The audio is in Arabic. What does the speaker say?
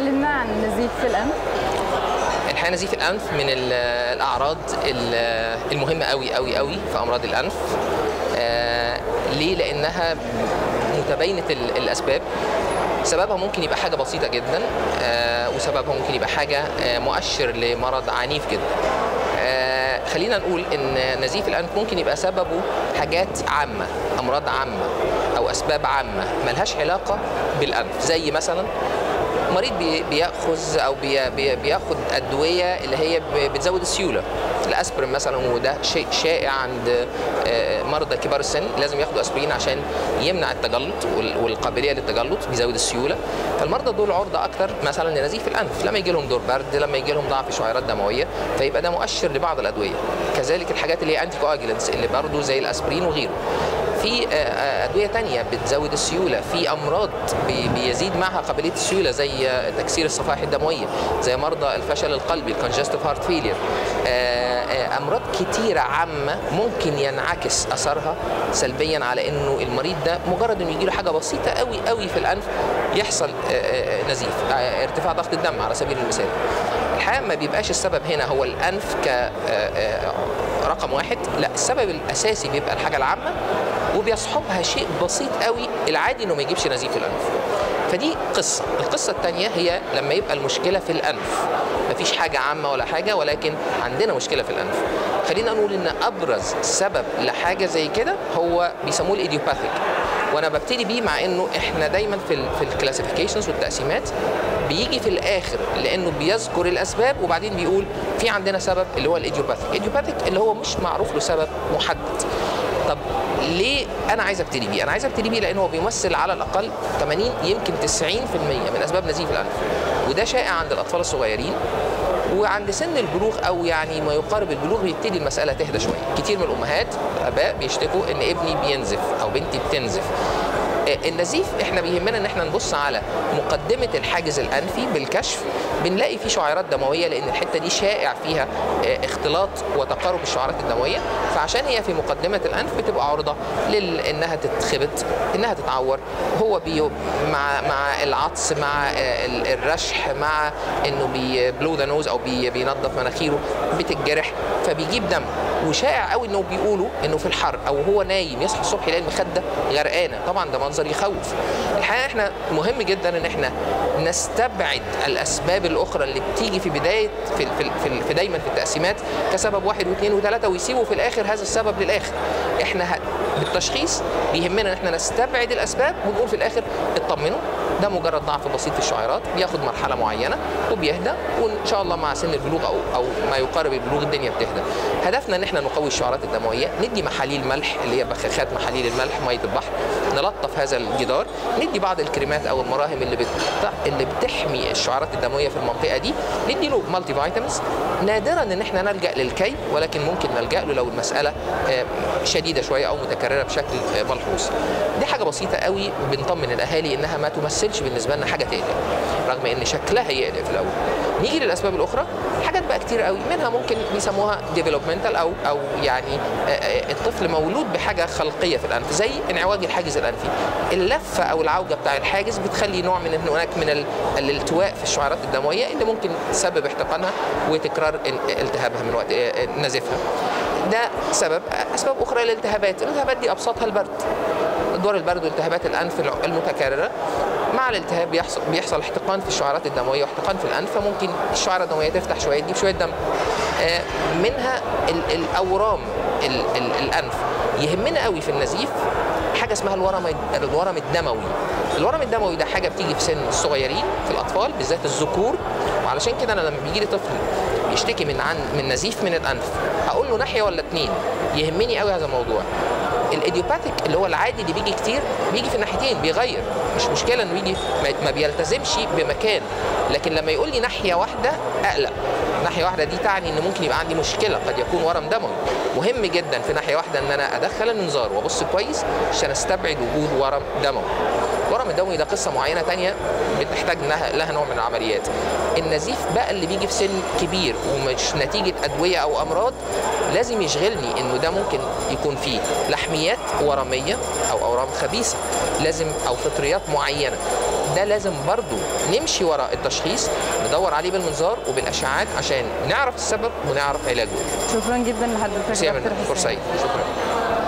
كلمنا عن نزيف في الأنف. الحقيقة نزيف الأنف من الأعراض المهمة قوي قوي قوي في أمراض الأنف. ليه؟ لأنها متباينة الأسباب. سببها ممكن يبقى حاجة بسيطة جدا، وسببها ممكن يبقى حاجة مؤشر لمرض عنيف جدا. خلينا نقول ان نزيف الانف ممكن يبقى سببه حاجات عامه، امراض عامه او اسباب عامه ملهاش علاقه بالانف، زي مثلا مريض بياخذ او بياخد ادويه اللي هي بتزود السيوله، الاسبرين مثلا، وده شيء شائع عند مرضى كبار السن، لازم ياخدوا اسبرين عشان يمنع التجلط والقابليه للتجلط، بيزود السيوله. فالمرضى دول عرضه اكتر مثلا لنزيف الانف لما يجي لهم دور برد، لما يجي لهم ضعف شعيرات دمويه، فيبقى ده مؤشر لبعض الادويه. كذلك الحاجات اللي هي انتي كواجلنتس اللي برضه زي الاسبرين وغيره. في ادويه تانية بتزود السيوله، في امراض بيزيد معها قابليه السيوله زي تكسير الصفائح الدمويه، زي مرضى الفشل القلبي الكونجستيف هارت فيلير. امراض كتيره عامه ممكن ينعكس اثرها سلبيا على انه المريض ده مجرد انه يجي له حاجه بسيطه قوي قوي في الانف يحصل نزيف، ارتفاع ضغط الدم على سبيل المثال. الحقيقه ما بيبقاش السبب هنا هو الانف كرقم واحد، لا، السبب الاساسي بيبقى الحاجه العامه، وبيصحبها شيء بسيط قوي العادي انه ما يجيبش نزيف الانف. فدي قصه. القصه الثانيه هي لما يبقى المشكله في الانف، مفيش حاجه عامه ولا حاجه، ولكن عندنا مشكله في الانف. خلينا نقول ان ابرز سبب لحاجه زي كده هو بيسموه الايديوباثيك، وانا ببتدي بيه مع انه احنا دايما في الكلاسيفيكيشنز والتقسيمات بيجي في الاخر لانه بيذكر الاسباب وبعدين بيقول في عندنا سبب اللي هو الايديوباثيك اللي هو مش معروف له سبب محدد. طب ليه انا عايز ابتدي بيه؟ انا عايز ابتدي بيه لانه هو بيمثل على الاقل 80 يمكن 90% من اسباب نزيف الانف، وده شائع عند الاطفال الصغيرين، وعند سن البلوغ او يعني ما يقارب البلوغ بيبتدي المساله تهدى شويه. كتير من الامهات والاباء بيشتكوا ان ابني بينزف او بنتي بتنزف. النزيف احنا بيهمنا ان احنا نبص على مقدمه الحاجز الانفي بالكشف، بنلاقي فيه شعيرات دمويه لان الحته دي شائع فيها اختلاط وتقارب الشعيرات الدمويه، فعشان هي في مقدمه الانف بتبقى عرضه انها تتخبط، انها تتعور. هو مع العطس، مع الرشح، مع انه بيبلو ذا نوز او بينظف مناخيره بتتجرح فبيجيب دم. وشائع قوي انه بيقولوا انه في الحر او هو نايم يصحى الصبح يلاقي المخده غرقانه، طبعا ده منظر يخوف. الحقيقه احنا مهم جدا ان احنا نستبعد الاسباب الاخرى اللي بتيجي في بدايه في دايما في التقسيمات كسبب 1 و2 و3 ويسيبوا في الاخر هذا السبب للاخر. احنا بالتشخيص بيهمنا ان احنا نستبعد الاسباب ونقول في الاخر اطمنوا، ده مجرد ضعف بسيط في الشعيرات بياخد مرحله معينه وبيهدى، وان شاء الله مع سن البلوغ او ما يقارب البلوغ الدنيا بتهدى. هدفنا ان احنا نقوي الشعيرات الدمويه، ندي محاليل ملح اللي هي بخاخات محاليل الملح ميه البحر، نلطف هذا الجدار، ندي بعض الكريمات او المراهم اللي بتحمي الشعيرات الدمويه في المنطقه دي، ندي له مالتي فيتامينز. نادرا ان احنا نلجا للكي، ولكن ممكن نلجا له لو المساله شديده شويه او متكرره بشكل ملحوظ. دي حاجه بسيطه قوي بنطمن الاهالي انها ما تمثلش بالنسبه لنا حاجه تقلق، رغم ان شكلها يقلق في الاول. نيجي للاسباب الاخرى، حاجات بقى كتير قوي، منها ممكن بيسموها ديفلوبمنتال او يعني الطفل مولود بحاجه خلقيه في الانف، زي انعواج الحاجز الانفي. اللفه او العوجه بتاع الحاجز بتخلي نوع من هناك من الالتواء في الشعيرات الدمويه اللي ممكن تسبب احتقانها وتكرار التهابها من وقت نزيفها. ده سبب. اسباب اخرى الالتهابات دي ابسطها البرد، ادوار البرد والتهابات الانف المتكرره. مع الالتهاب بيحصل احتقان في الشعيرات الدمويه واحتقان في الانف، فممكن الشعيره الدمويه تفتح شويه تجيب شويه دم. منها الاورام الانف. يهمنا قوي في النزيف حاجه اسمها الورم الدموي. الورم الدموي ده حاجه بتيجي في سن الصغيرين في الاطفال بالذات الذكور، وعلشان كده انا لما بيجي لي طفل يشتكي من نزيف من الانف هقول له ناحيه ولا اتنين. يهمني قوي هذا الموضوع. الايديوباثيك اللي هو العادي اللي بيجي كتير بيجي في الناحيتين، بيغير، مش مشكله انه يجي ما بيلتزمش بمكان، لكن لما يقول لي ناحيه واحده اقلق. ناحيه واحده دي تعني ان ممكن يبقى عندي مشكله، قد يكون ورم دموي. مهم جدا في ناحيه واحده ان انا ادخل المنظار وابص كويس عشان استبعد وجود ورم دموي. الورم الدموي ده قصه معينه ثانيه بتحتاج لها نوع من العمليات. النزيف بقى اللي بيجي في سن كبير ومش نتيجه ادويه او امراض لازم يشغلني انه ده ممكن يكون فيه لحميات ورميه او اورام خبيثه، لازم او فطريات معينه. ده لازم برضو نمشي وراء التشخيص، ندور عليه بالمنظار وبالاشعاعات عشان نعرف السبب ونعرف علاجه. شكرا جدا لحضرتك يا دكتور حسام. فرصه. شكرا.